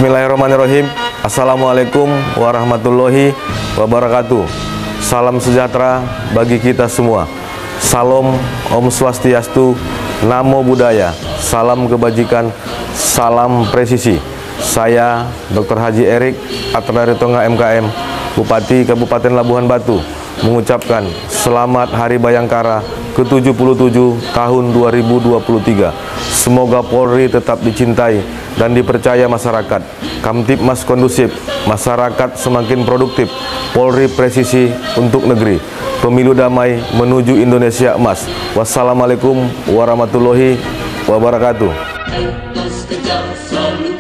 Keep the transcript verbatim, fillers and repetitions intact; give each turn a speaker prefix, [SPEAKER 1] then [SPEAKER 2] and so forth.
[SPEAKER 1] Bismillahirrahmanirrahim. Assalamualaikum warahmatullahi wabarakatuh. Salam sejahtera bagi kita semua. Salam Om Swastiastu, Namo Buddhaya, salam kebajikan, salam presisi. Saya Doktor Haji Erik Atraritonga M K M, Bupati Kabupaten Labuhan Batu, mengucapkan selamat Hari Bayangkara ke tujuh puluh tujuh tahun dua ribu dua puluh tiga. Semoga Polri tetap dicintai dan dipercaya masyarakat. Kamtibmas kondusif, masyarakat semakin produktif. Polri presisi untuk negeri. Pemilu damai menuju Indonesia emas. Wassalamualaikum warahmatullahi wabarakatuh.